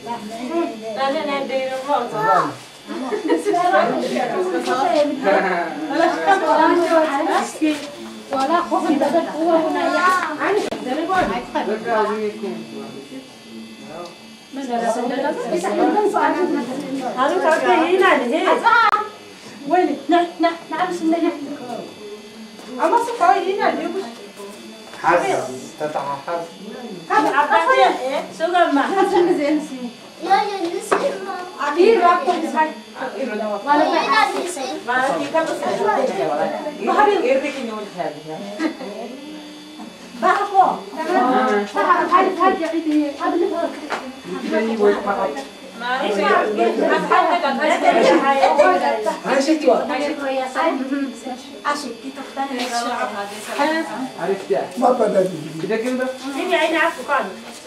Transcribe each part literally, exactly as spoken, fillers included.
لا لا ندير الروز ولا خوف من بدل قوة هنا يعني هذا كافي هنا هنا وين نعم نعم نعم سنة أما سكاي هنا اليوم حرس تتعب حرس هذا عبارة إيه سوق ما هذا زين سي يا يا نسيم أكيد راكم ساي ولا ما نسيم ما في كم ما هذا يردك إنه هذا بعرفه تمام هاي هاي يعني هذا اللي هو ما هي هاي شتوى عشان كي تختار عرفت ما بدأت كده كده مين عيني عفوا كان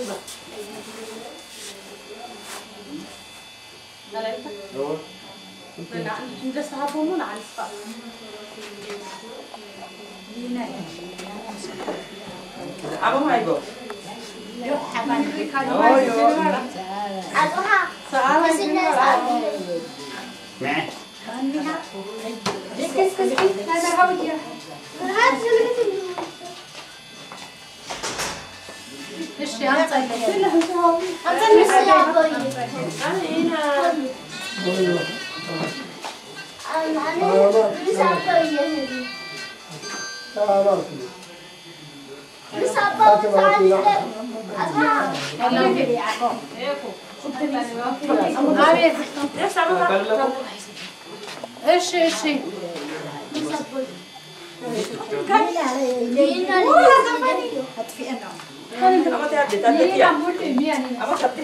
لا انت صاحبهم على الصف أبو ما يبغى يو حبايبي كانوا أروح سؤال بس الناس عارفين معه كيس كيس كيس هذا هو يا هذا اللي ايش يا انت كله هو أنت نسيم أبوي انا هنا أنا أنا نسيم أبوي بس أبغى تعال أبغى يلا في عقب ايش ايش أما تهدي تهدي أما تهدي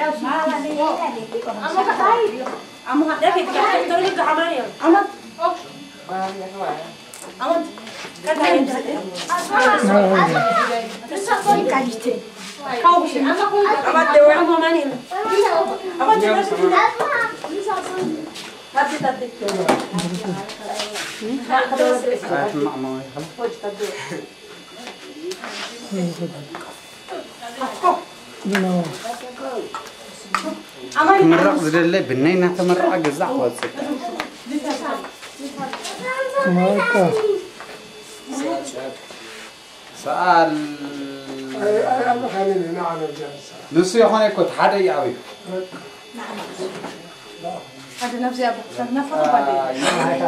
أما هذا كيف تقول لك عمايل أما أما كذا ينتهي بس أقول كايتين كاوشي أما أقول أما تدور أما ماني أما تدور هذي تهدي ماما تمرق زللة بنينا تمرق جزع وصل سأل نسي هون كنت حدا يعوي هذا نفسي أبغى نفر بعدين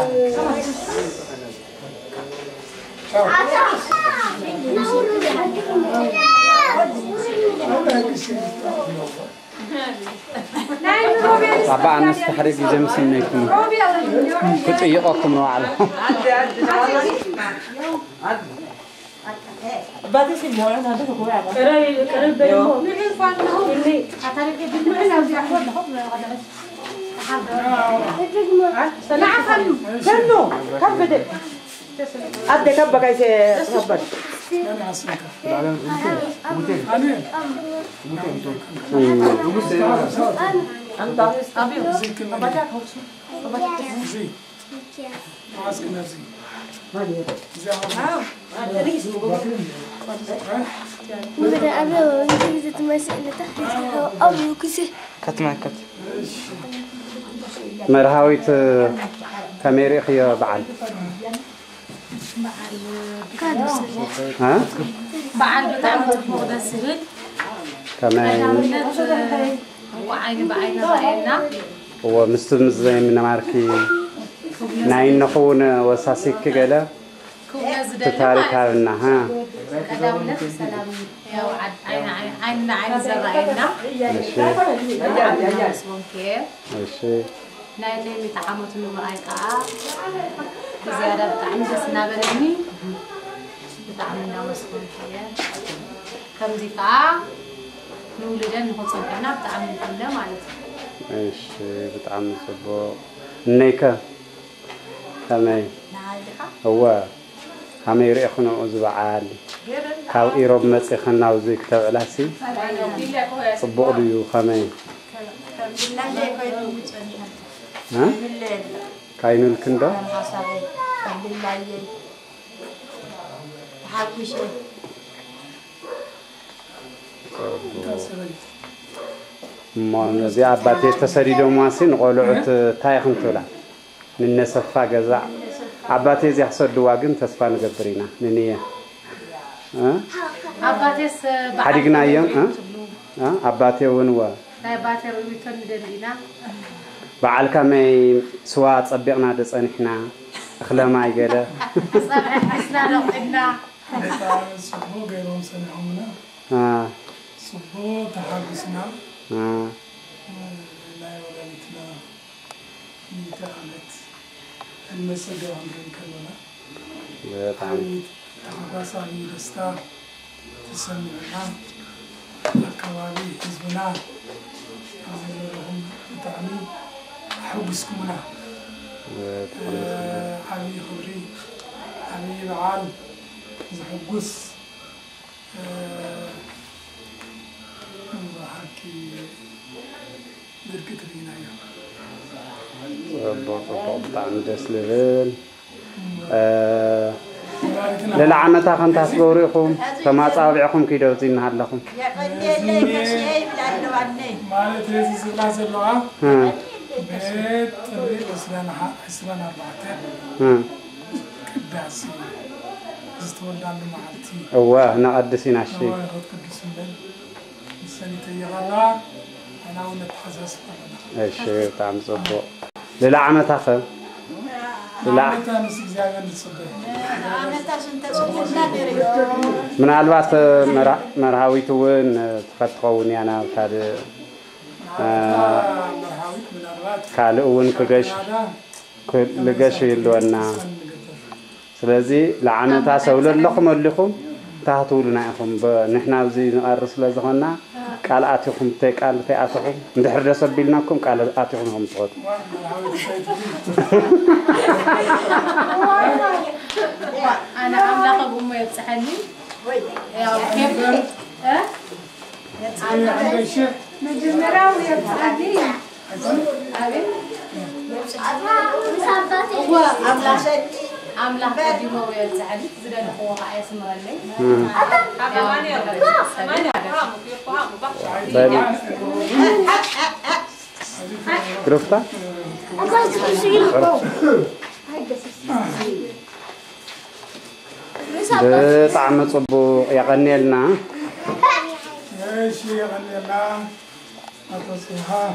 طبعا نستحرق جمس منكم كنت يقاكم وعلى بعد شيء مورا هذا هو هذا كري كري بيمو مين فانه اللي هتعرف كيف معنا وياخذ حب هذا نعم كنو كم بدي أدي كم بقى شيء ربنا أنت أبي أبغى أخش أبغى بدي أبغى نجيب تمثيل تحت أبغى كذا كت مع كت مرهاويت كاميرا خيا بعد ها بعد بتعمل مقدس سهل كمان وعين بعين بعيننا هو مستلم زي من ماركي ناين نخون وساسيك كجلا تتارك هذا ها كلام نفس سلام يا وعد عين عين عين عين زرعنا ماشي ممكن ماشي نايل اللي تعاملت من مرايكا زيادة بتعمل بس نابرني بتعملنا مسكون كيا كم دفاع نولدن هو صنعنا بتعمل كله مالتي ماشي بتعمل صبو نيكا كماي هو كماي يخونو أزبع عالي كاو إيروب مسي خناو زي كتاب علاسي صبو ديو كماي ها كاينو الكندو ما زي أباتي تسريدو ماسين قولعت تايخن تولا ننسفا جزع أباتي زي حصل دواجن تسفان قبرينا نية ها أباتي س حديقنا يوم ها ها أباتي ونوا أباتي رويتون دلنا بعد كم سوات صبينا دس إحنا أخلا ما يجلا إحنا لقينا صبوا غيرهم سنعمنا ها صبوا تحرسنا ها لا ولدتنا ميتا عمت المسجد عندنا كلنا بتعمل تحرس على دستا تسمعنا الكوالي حزبنا هم تعمي حوسكمنا حبي خبري حبي بعال زحقوس وحكي دركت لينا يا بطعم دس ليفل للعمتا خن تاسبوريكم كما صابعكم كيدو زين هالكم يا قدي لي كشي بلا دواني مالت هذه سلا سلا ها بيت اللي اسلنا اسلنا بعتها ها قداسي استولد عند معلتي هو نقدسين عشي هو قدس من السنه يغلا انا ونتحسس ايش بطعم صبو للعمتا خن لا من الوقت مرا مرهاويتون تفتقون يعني كاد كالون كجش كلجش يلونا سلازي لعنتا سولل لكم لكم تهتولنا يخم نحنا زي نقرس لزخنا قالاتكم تقال تاعتكم ندحر دسبيلناكم قالاتكم هم صوت أنا أملاك أبو ما يفتحني يا كيف ها أنا مجمرة ويفتحني أبي هو أملاك أملاك أبي ما يفتحني زين هو هاي اسمه لي عرفت طعم صبو يغني لنا ايش يغني لنا اتصيها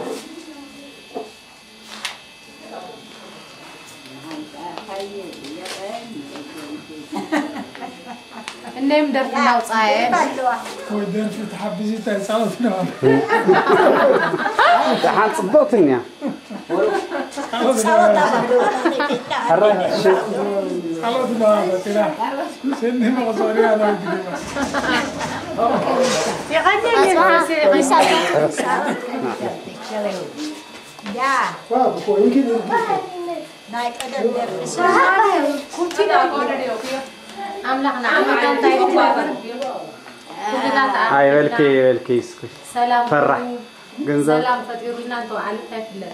النيم درفنا وصاير ودير في تحبزي تايصاوتنا حال صبوتني صلوتنا بتنا سني مغزوري انا يغني يا بابا يمكن نايك قدر كنتي أملاكنا أملاكنا تايم هاي ولكي ولكي سلام فرح جنزل سلام فتيرونا تو على تفلت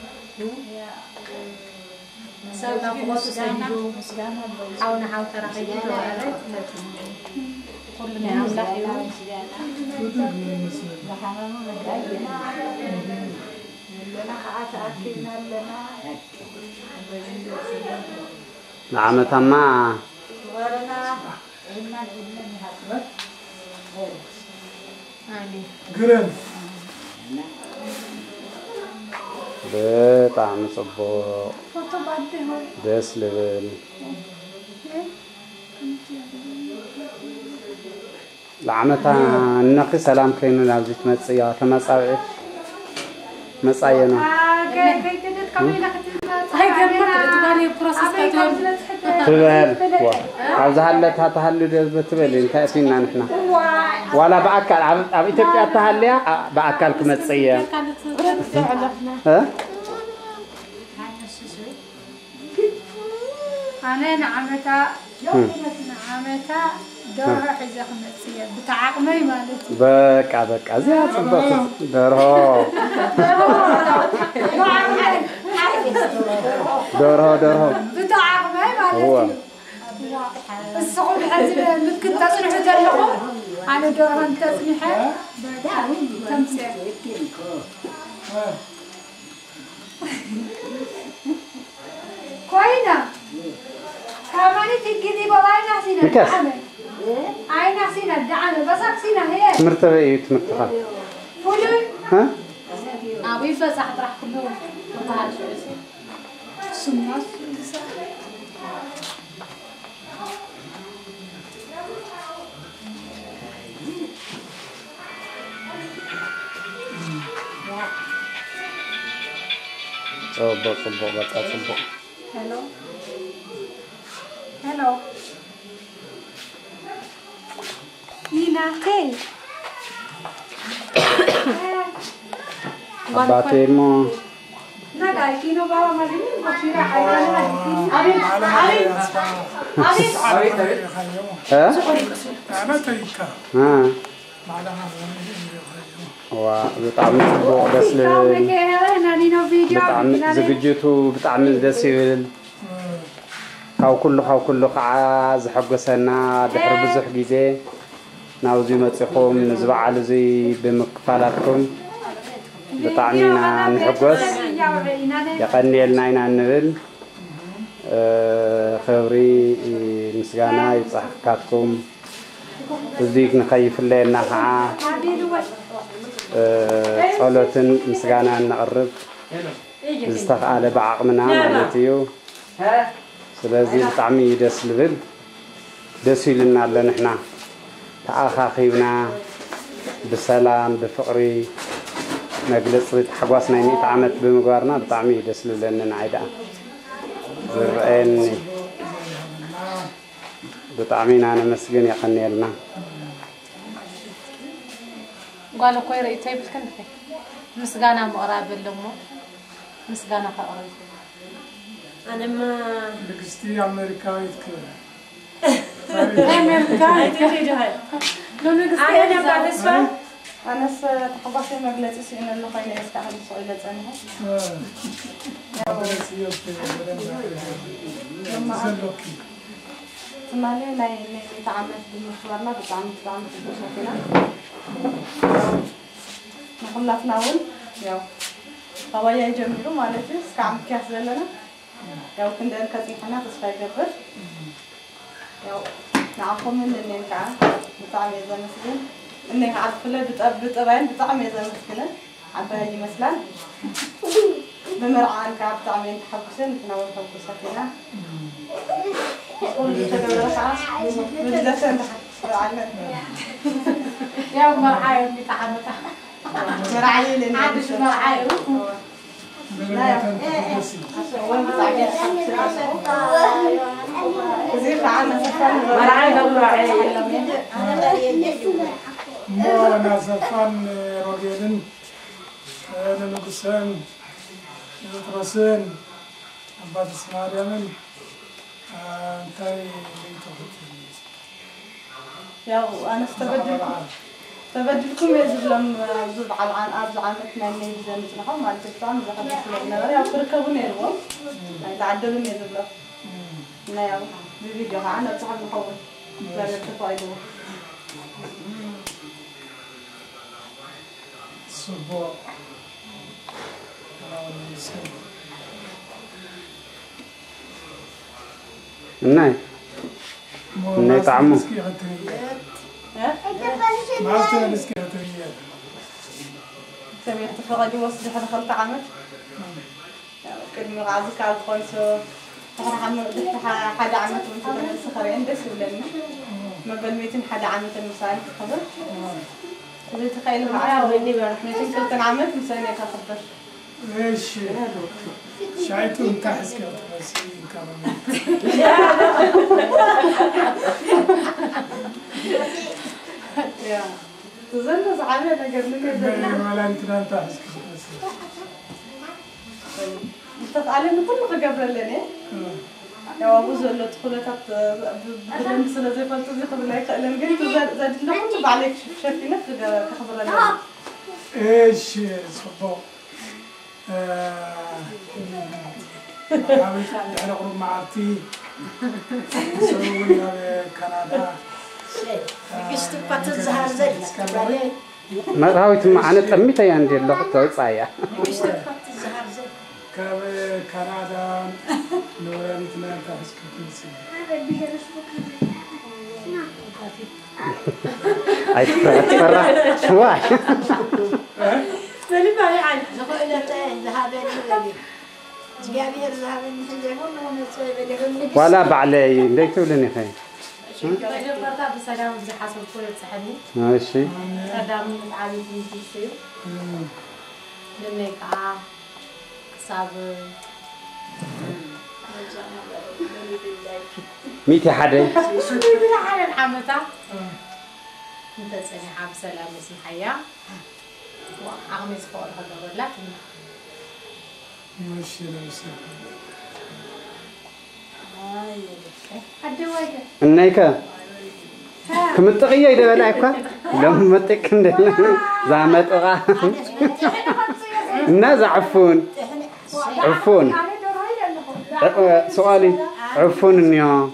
سلام فوق سجدوا حاولنا حاول ترى خيجوا على كلنا أملاك العمتا ما قرن بطعم صبو دس ليفل العمتا نقي سلام كينو لازم تمصيا تمصاوي مصاينا هاي كمان تقولي بروسس تبال عاوز هلت هتهلل بتبال انت اسينا نحنا ولا باكل اب ايثيوبيا تهليا باكل كمصيا ها أنا نعمتا نعمتا دور حزق مصيا بتعقمي مالتي بقى بقى زي صبت درو درو درو بتعقمي مالتي هو السقوط حزب ممكن تصلح تلقوا أنا دوران تسميحة تمسح كوينة كمان تجدي بلاي ناسينا دعمة أي ناسينا دعمة بس أكسينا هي تمرتبة إيه تمرتبة فلوي ها أبي فسح راح كلهم وطالع سماس صبوا صبوا بقى صبوا هلو هلو نينا هي أباتي مو ناقاي كينو بابا مالين بشيرة حيوان مالين أبي أبي أبي ها أنا تيكا ها معلها وبطعم صبوا بس ل بطعم زوجته بطعم دسيل خاو كله خاو كله قاع زحقسنا دحر بزح جيزه ناوزي مصيخوم نزبعل زي بمكفالاتكم بطعمنا نحقس يقني لنا إنا نبل خبري مسجانا يصحكاتكم وزيك نخيف لنا ها صلوة مسجانا نقرب استقال بعقمنا مالتيو سلازي بطعمي دس لبل دسي لنا لنا نحنا تأخاخيبنا بسلام بفقري مجلس حقوسنا مئة عامت بمقارنة بطعمي دس لنا عيدا زرقين بطعمينا أنا مسجن يقني لنا قالوا كوي رأيتي بالكنفة مسجانا مقرب لهم مسجانا خارج أنا ما لقستي أمريكايت كده أمريكايت لو نقصي أنا بعد اسمه أنا ستحبسي مجلس إن اللي خير يستعمل سؤالات عنها. مالي ناي ناي تعمد بمشوارنا بتعمد تعمد بمشوارنا. نقول لك ناول ياو هوايا يجمعوا مالتي سكام كاس لنا ياو كندن كتيحنا تصفي جبر ياو نعقم من النكعة بتعمل زي مثلا إنك عارف له بتقب بتقبين بتعمل زي مثلا عباية مثلا بمرعان كعب تعمل تحبسين تناول تحبسات هنا قول لي تقول لك عاش بدي أسند على يا مرعاي بتعمل مرعاي لين عادش مرعاي لا يا وين بتعمل زي عنا سفر مرعاي قبل مرعاي مو أنا سفان رجلين أنا نقصان نترسين بعد سمار يمن تاي يا أنا استبدل استبدلكم يا زلم زب على عن أرض عامتنا اللي زين نحوم على تفهم زحمة لنا يا فركبوا نيرو يتعدلوا نيرو لا يا بفيديو عنا بصح نحول زي التفايدو سبوا ناي ناي طعمه ما أستوى نسكي هتريات سمعت فقدي وصل حدا خلط عمل كلمة غازك على الخويسو حدا عمل حدا عمل وانت من السخرين بس ولنا ما بالميتين حدا عمل المسائل تخبر إذا تخيلوا معايا وإني بروح ميتين كنت عمل مسائل تخبر ليش شايتو انت حسكي هترسين كمان يا تظن زعلانة أنا قبل كده ولا انت لا انت حسكي تتعلم كل قبل لنا يا أبو زلوا تدخلت بدون سنة زي فلت زي قبل لا يقلن قلت زاد زاد لو كنت بعليك شايفينك تخبر لنا ايش صبوا حاولت على غرب معرتي سوينا بكندا قشت بطل زهر زي ما راويت معنا تميت يا عندي اللغة توصايا قشت بطل زهر زي كاب كندا نورانيتنا تحس كتنسي أي تفرح شوي مالي بالي عن زخويلة ذهب النبي جابي الذهب النبي ولا بعلي ليتوا لني خير جبرتها بسلام زي حسب كل تسحبني ماشي قدام عادي في السيو لنك ع صاب ميتي حدا بلا حال الحمتا انت تسألني حاب سلام اسم حياة وعميز فوق هذا ولا ماشي لابس النايكا كم تغيي ده بلاكوا لما متك زعمت أغا الناس عفون عفون سؤالي عفون إني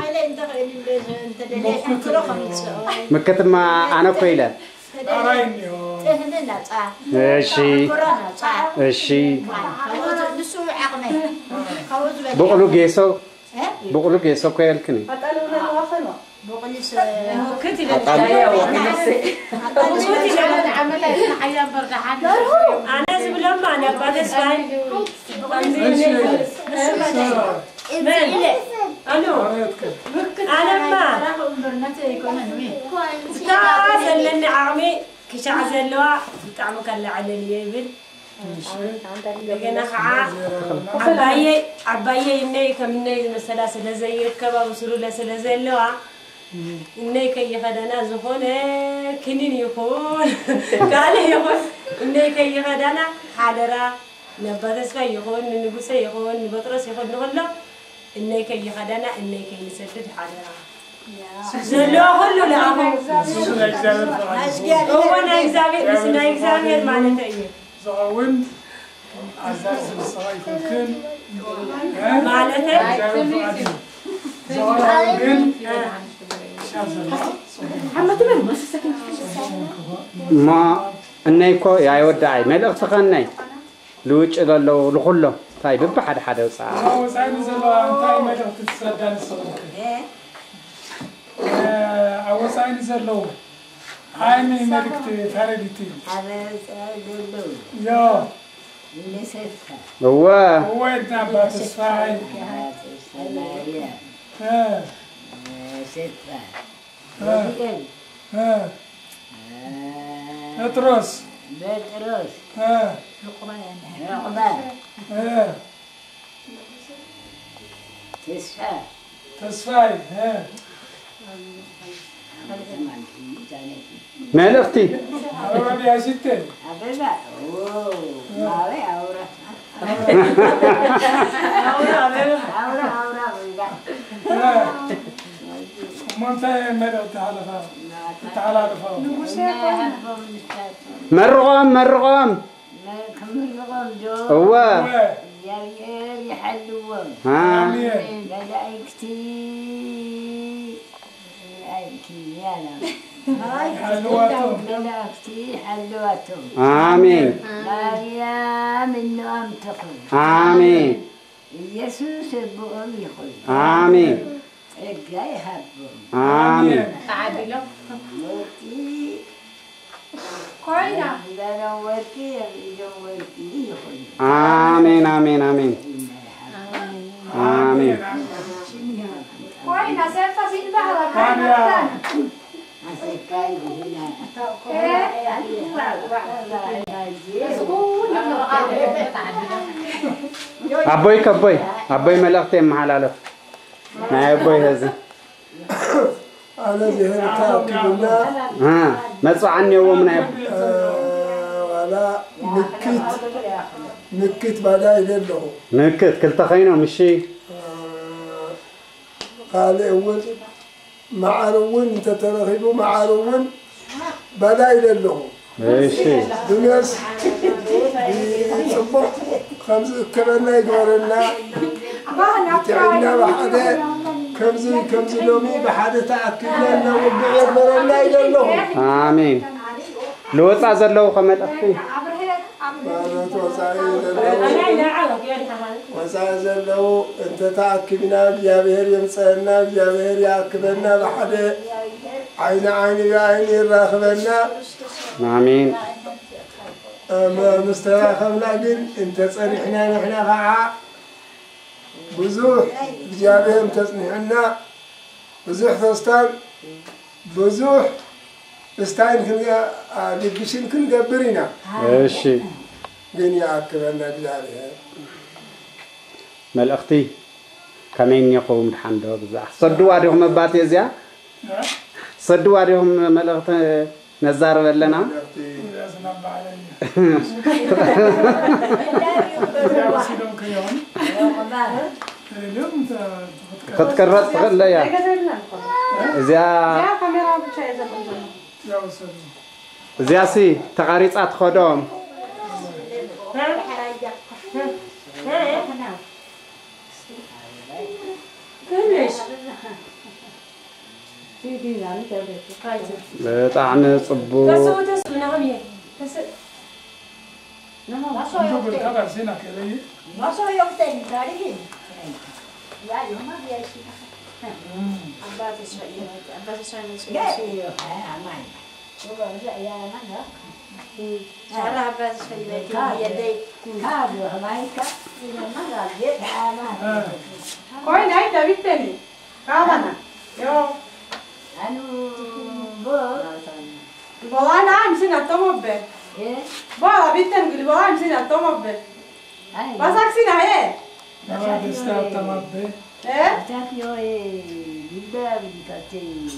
مكتب ما أنا قيلة إيشي إيشي بقولوا جيسو بقولوا جيسو كيل كني بقوليس كنتي للجاية ونسي كنتي للعمل حياة بردحان أنا زبلهم أنا بعد اسمعي ألو أنا ما تعال لنا عمي كشع زلوا تعمل كلا على اليابل لقينا خاء عباية عباية إني كمني مثلا سلزي كباب وسلولة سلزلوا إني كي يخدنا زخونة كنين يخون قال يخون إني كي يخدنا حاضرة نبضس كي يخون نبص يخون نبطرس يخون نقوله إني كي يخدنا إني كي نسدد حاضرة زلوا كله لا هو هو نايزابي بس نايزابي معناته إيه زعون عزاز الصغير كن معناته زعون ما النايكو يا يودعي ما الأختخاني لوج إلى لو لخله طيب بحد حدا وصار وصعين زلوا أنتي ما جبت تصدق الصوت وصعين زلوا عيني ملكت فردتي يا هو هو يتنبأ تصفاي ها ها ها اترس بتروس ها رقبة ها تسفى تصفاي ها ما الأختي أنا يا ستة أبدا أوه ما هي أورا أورا أورا ها منتهي مرة تعالى فا تعالى فا مرغم مرغم هو يحلوهم ها ملائكتي حلواتهم ملائكتي حلواتهم آمين مريم إنه أم تخل آمين يسوس بؤم يخل آمين رجع يحبهم آمين تعادلوا وكي كوينا إذا نورتي ينورتي يخل آمين آمين آمين آمين كوينا سيفا في البحر كان أسكاي هنا أبوي كبوي أبوي ملأختي محلالة ما أبوي هذا أنا ذهنت كلنا ها ما عني هو من أبوي ولا نكت نكت بداي له نكت كل تخينه مشي قال أول معلوم تترغب معلوم بداي له إيشي دنياس صبح خمس كبرنا يقولنا تعبنا بحدا كمزي كمزي لومي بحادة تأكدنا أنه وبعير مرنا إلى الله آمين لوطا زلو خمد أختي مالت وصايا زلو وصايا زلو أنت تأكدنا بجابهر يمسألنا بجابهر يأكدنا بحادة عين عين بعين راخبنا آمين مستراخم لكن أنت تصريحنا نحن خاعة بزوح بجابهم تصنيحنا بزوح فستان بزوح فستان كنا لقشين كن قبرينا ماشي دنيا أكبرنا بجابهم مال أختي كمين يقوم الحمد بزاح صدوا عليهم باتي زيا صدوا عليهم مال أختي نزار لنا قد كررت غلا يا زيا زيا سي تقاريصات خدوم بطعم صبو تسو تسو نعم يا تسو ما صار يوم ما صار يوم تاني دارين يا يوم ما بيجي أبغى تسوي أبغى تسوي نسوي نسوي أمان شو بقول يا أمان أنا أبغى تسوي يدي كابو هوايكا إذا ما رأيت أمان كوي ناي تبي تاني كامانا يو أنا بو بابا أنا أمسين أتومبل بابا بيتن قولي بابا أمسين أتومبل بس أكسين هاي ما تستاهل تمام إيه تاكيو إيه جدا بدكتي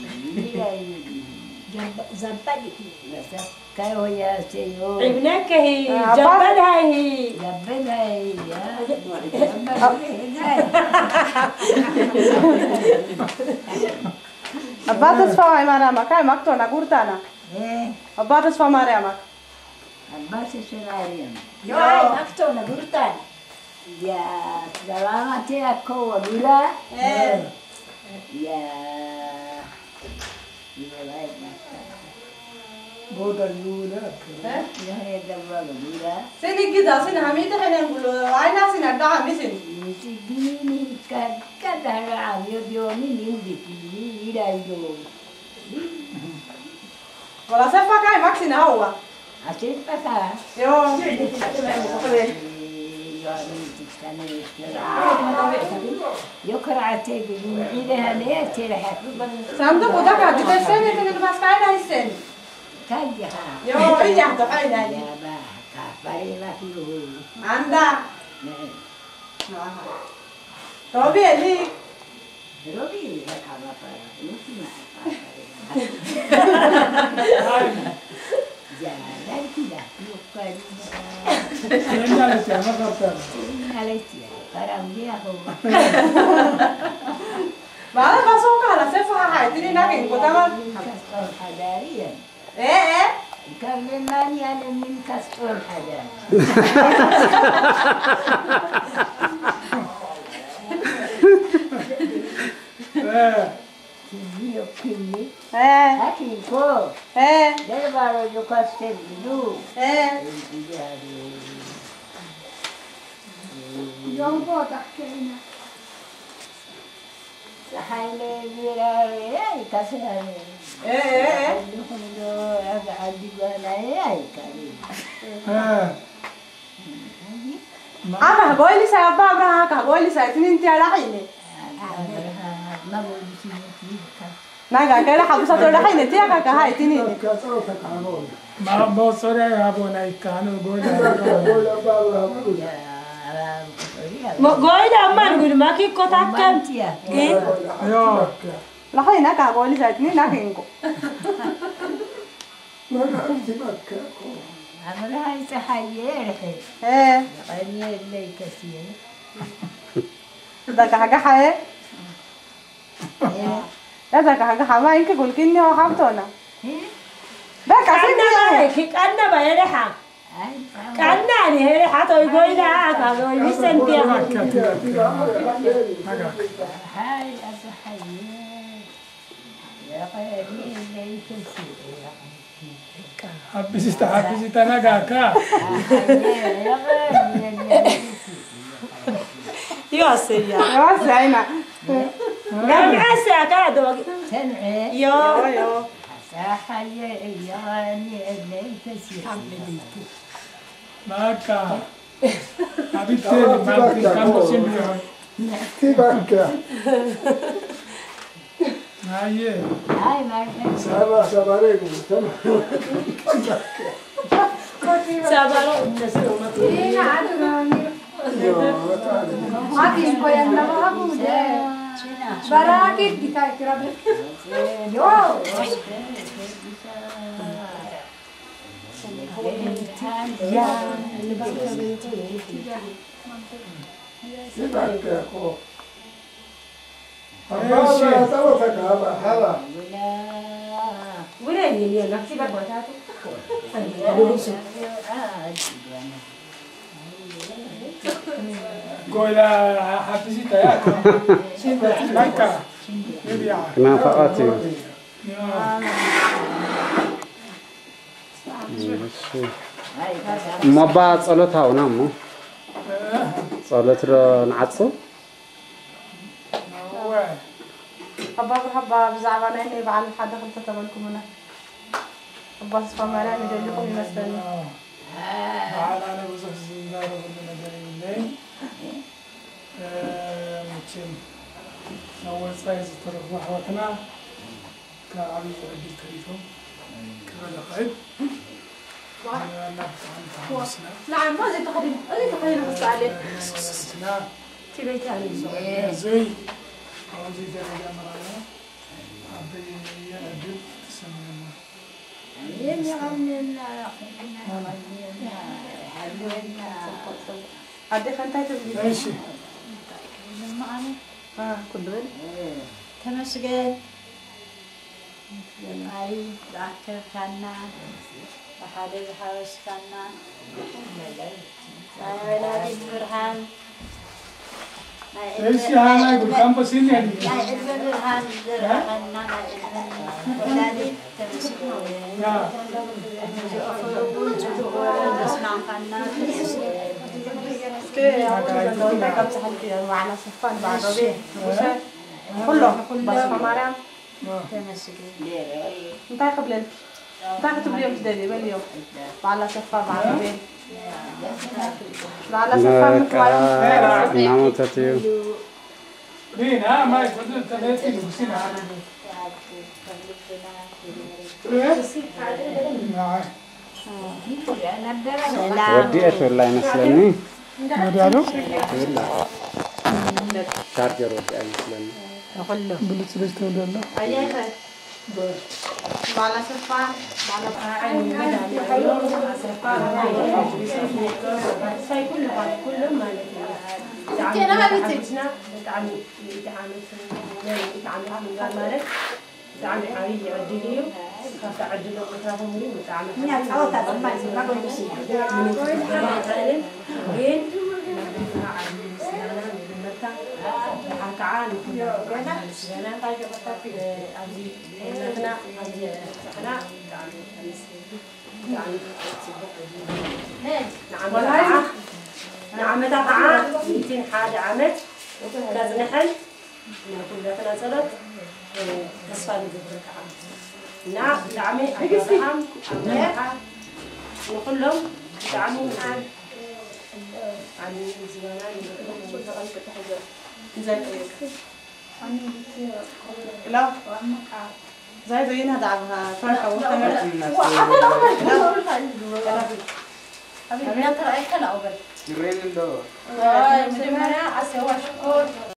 زبادي بس كايو يا سيو ابنك هي جبلها هي جبلها هي أبغى تسمع ما رامك هاي مكتونا قرطانا أبغى تسمع ما رامك أبغى تسمع ريم يا مكتونا قرطان يا سلامتي أكو ولا يا بودا يولا يا هي دبابة ولا سني كده سني هميت خلينا نقول عينا سني أدعى مسني ديني كذا كذا رعاي يومي نيجي إلى يوم ولا سفا كاي ماكسين هوا عشان بكا يو يقرأ تبي إلى ليه تلحق سامدو بودا كادي تسني تني بس كاي لا يسني كايها يو إيجي حتى كاي لا يا با كافري ما فيه عندا روبي اللي روبي لا كافر نسمع يا لا كده يقال عليتي فرام دي هو بعد ما سوق على سفا هاي تني ناكين كتاما كسر حداريا إيه إيه كلماني أنا من كسر حداري Io quindi eh anche il po' eh deve fare il castello eh يوم بوضع كلمة حيلي بيراري اي كسراني eh eh نحن أقعد بنا اي كريم أنا هقول لي سايب بابا هاك هقول لي سايتني أنت على حيني ما بقولش ناقا كده حبسة ولا حيني تيجا كهاي تني ما بوصل يا ابو نايكانو ما قايد أما نقول ما كي كتاكل إيه لا حيني ناقا هقول لي سايتني ناقا إنكو ما قاعد تبكى أنا هاي سحير إيه أنا اللي كثير ده كحاجة حاجة ده ده كحاجة حاجة ما يمكن كل كني هو حاطونا ده كسر كأننا ما هيك كأننا ما يرحم كأننا يعني هي حتى يقول لك هذا يسنتي هاي أصحيح يا قريب ليك سيرة حبيت حبيت أنا كاكا يا قريب يا سيا يا سينا قام عسى كادو سمعي يا يا صحيح يا غني ليك سيرة ماكا حبيت ما كان بسيم تبكى هاي هاي ما سبع سبعين سابالو نسلو Makin ko yan na mga bude. Barakit di ka kirabe. Yo. تبكى هذا توتك هذا هذا وين يلي نفسي بقولها قولا حبيت يا ماكا كنا فقاتي ما بعد صلوت هاونا مو صلوت رو نعطسو أبا بحبا بزعبان إني بعلم حد خلطة تبالكم هنا أبا صفا مرام يدلكم يمثلني تعالى أنا بزوج زندار وبدنا جاي الليل متشم أول سايز تروح وحوتنا كعبي ودي كريتهم كذا قاعد نعم ما زي تقدم أي تقدم بس عليه تبي تعلم زي عاوزي درجة مرة أبي يأدب سمعنا يم يغنينا حلونا عدي خنتاي تبلي ماشي آه كدول تمسجن يماي دكتور كنا وحده بحوش كنا أنا ولادي برهان ايش هذا يقول كم بسين يعني لا علم برهان برهان أنا علم ولادي تمسجن يا نسمع كنا كي أقول لك أنت كم سحلتي معنا صفان بعد ربي كله بس مرام تمسجن أنت قبل أنت كتب اليوم تدري باليوم على صفا بعد ربي على صفا متوالم نعم تاتيو مين ها ما يفضل تلاتي بسين هذا وديت والله مثلني وديالو شارجر ودي مثلني أقوله بلت ليش تقول عليك على صفا أنا ما بتجنا تعمل تعمل تعمل تعمل تعمل عريض عدليه فتعدل وتراهم لي وتعمل يا تعال تعال ما يصير ما بقول شيء وين حكعان أنا أنا طيب بطفي أبي أنا أبي أنا نعم نعم نعم تقع مئتين حاجة عمت لازم نحل كلها تنازلت تصفى نجيب نعم دعمي أبراهام أبراهام نقول لهم دعمي عن عن زمانان نقول زين لا زي زين هذا عبها فرق أو أبي أنا ترى أكل أو بل. جرين الدور مجمعنا عسى وشكر.